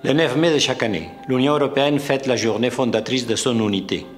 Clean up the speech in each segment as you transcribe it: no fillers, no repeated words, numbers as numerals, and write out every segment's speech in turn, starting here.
Le 9 mai de chaque année, l'Union européenne fête la journée fondatrice de son unité.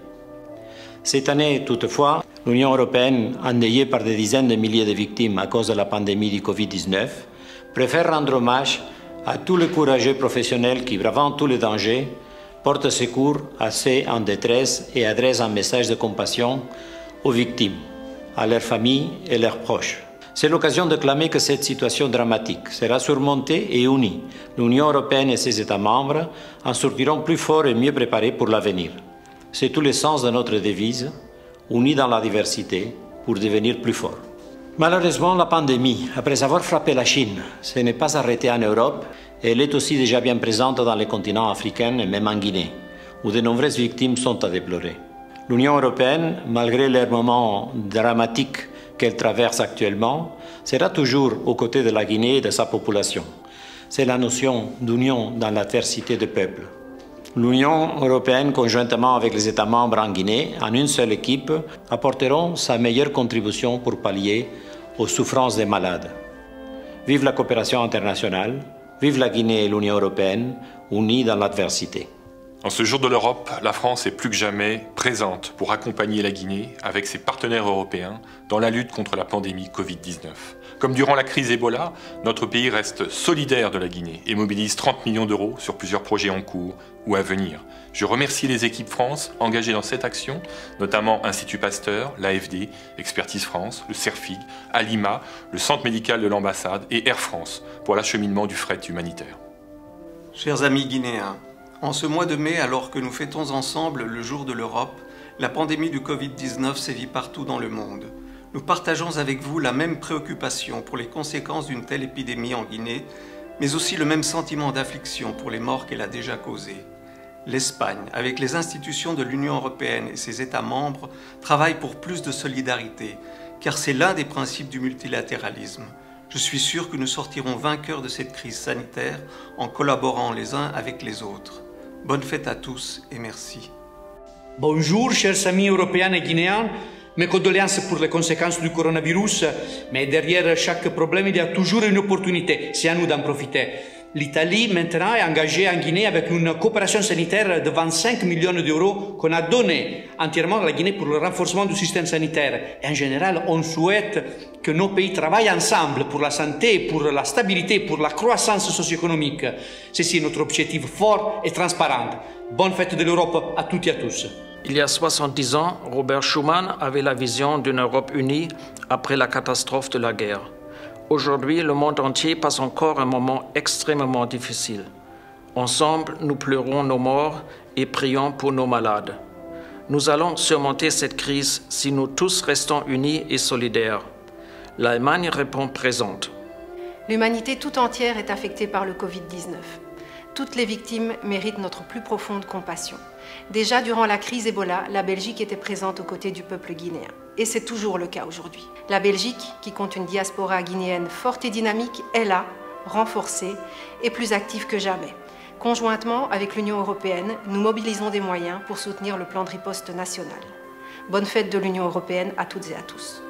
Cette année, toutefois, l'Union européenne, endeuillée par des dizaines de milliers de victimes à cause de la pandémie du Covid-19, préfère rendre hommage à tous les courageux professionnels qui, bravant tous les dangers, portent secours à ceux en détresse et adressent un message de compassion aux victimes, à leurs familles et leurs proches. C'est l'occasion de clamer que cette situation dramatique sera surmontée et unie. L'Union européenne et ses États membres en sortiront plus forts et mieux préparés pour l'avenir. C'est tout le sens de notre devise, unis dans la diversité pour devenir plus forts. Malheureusement, la pandémie, après avoir frappé la Chine, ne s'est pas arrêtée en Europe et elle est aussi déjà bien présente dans les continents africains et même en Guinée, où de nombreuses victimes sont à déplorer. L'Union européenne, malgré les moments dramatiques qu'elle traverse actuellement, sera toujours aux côtés de la Guinée et de sa population. C'est la notion d'union dans l'adversité des peuples. L'Union européenne, conjointement avec les États membres en Guinée, en une seule équipe, apporteront sa meilleure contribution pour pallier aux souffrances des malades. Vive la coopération internationale, vive la Guinée et l'Union européenne, unies dans l'adversité. En ce jour de l'Europe, la France est plus que jamais présente pour accompagner la Guinée avec ses partenaires européens dans la lutte contre la pandémie Covid-19. Comme durant la crise Ebola, notre pays reste solidaire de la Guinée et mobilise 30 millions d'euros sur plusieurs projets en cours ou à venir. Je remercie les équipes France engagées dans cette action, notamment Institut Pasteur, l'AFD, Expertise France, le CERFIG, Alima, le Centre médical de l'ambassade et Air France pour l'acheminement du fret humanitaire. Chers amis guinéens, en ce mois de mai, alors que nous fêtons ensemble le jour de l'Europe, la pandémie du Covid-19 sévit partout dans le monde. Nous partageons avec vous la même préoccupation pour les conséquences d'une telle épidémie en Guinée, mais aussi le même sentiment d'affliction pour les morts qu'elle a déjà causés. L'Espagne, avec les institutions de l'Union européenne et ses États membres, travaille pour plus de solidarité, car c'est l'un des principes du multilatéralisme. Je suis sûr que nous sortirons vainqueurs de cette crise sanitaire en collaborant les uns avec les autres. Bonne fête à tous et merci. Bonjour, chers amis européens et guinéens. Mes condoléances pour les conséquences du coronavirus, mais derrière chaque problème, il y a toujours une opportunité. C'est à nous d'en profiter. L'Italie, maintenant, est engagée en Guinée avec une coopération sanitaire de 25 millions d'euros qu'on a donné entièrement à la Guinée pour le renforcement du système sanitaire. Et en général, on souhaite que nos pays travaillent ensemble pour la santé, pour la stabilité, pour la croissance socio-économique. Ceci est notre objectif fort et transparent. Bonne fête de l'Europe à toutes et à tous. Il y a 70 ans, Robert Schuman avait la vision d'une Europe unie après la catastrophe de la guerre. Aujourd'hui, le monde entier passe encore un moment extrêmement difficile. Ensemble, nous pleurons nos morts et prions pour nos malades. Nous allons surmonter cette crise si nous tous restons unis et solidaires. L'Allemagne répond présente. L'humanité tout entière est affectée par le Covid-19. Toutes les victimes méritent notre plus profonde compassion. Déjà durant la crise Ebola, la Belgique était présente aux côtés du peuple guinéen. Et c'est toujours le cas aujourd'hui. La Belgique, qui compte une diaspora guinéenne forte et dynamique, est là, renforcée et plus active que jamais. Conjointement avec l'Union européenne, nous mobilisons des moyens pour soutenir le plan de riposte national. Bonne fête de l'Union européenne à toutes et à tous.